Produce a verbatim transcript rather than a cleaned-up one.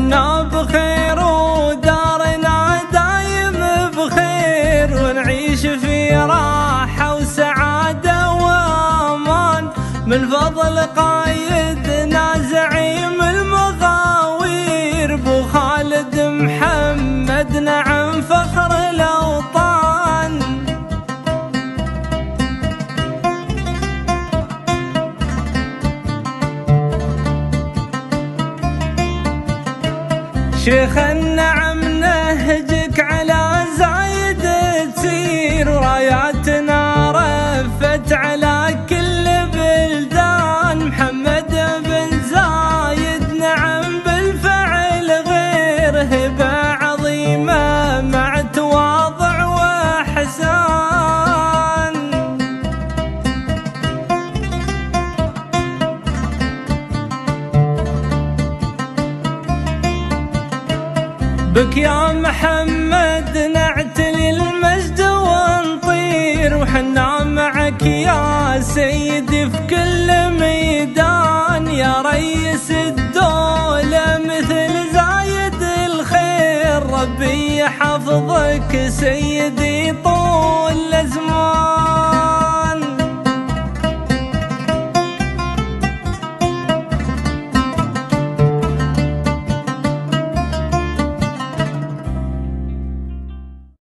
وحنا بخير ودارنا دايم بخير، ونعيش في راحة وسعادة وأمان من فضل قايدنا زعيم المغاوير بو خالد محمد، نعم فخر الأوطان. شيخ النعم نهجك على زايد تسير، وراياتنا رفت على كل بلدان. محمد بن زايد نعم بالفعل غير، هبة عظيمة مع تواضع وإحسان. بك يا محمد نعتلي المجد ونطير، وحنا معك يا سيدي في كل ميدان. يا ريس الدولة مثل زايد الخير، ربي يحفظك سيدي طول الأزمان.